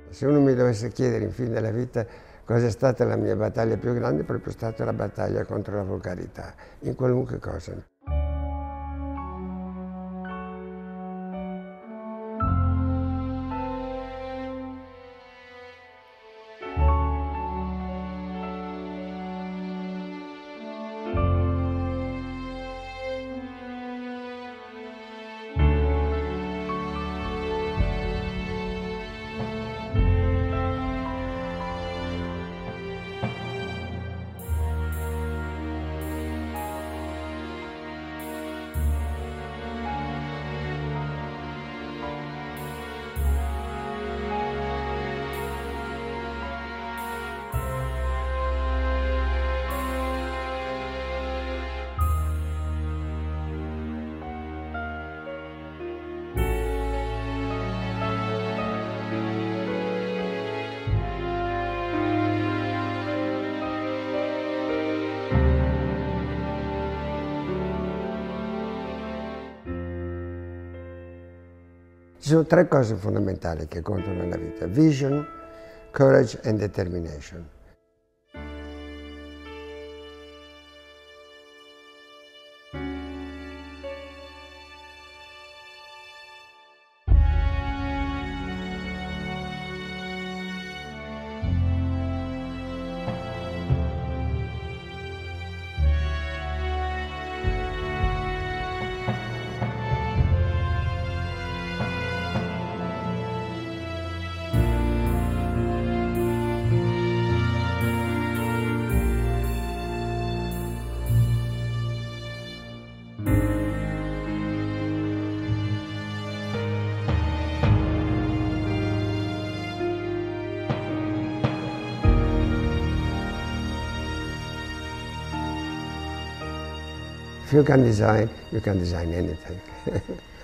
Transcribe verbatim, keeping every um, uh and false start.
Se uno mi dovesse chiedere in fin della vita cosa è stata la mia battaglia più grande, è proprio stata la battaglia contro la volgarità, in qualunque cosa. Ci sono tre cose fondamentali che contano nella vita: vision, courage and determination. If you can design, you can design anything.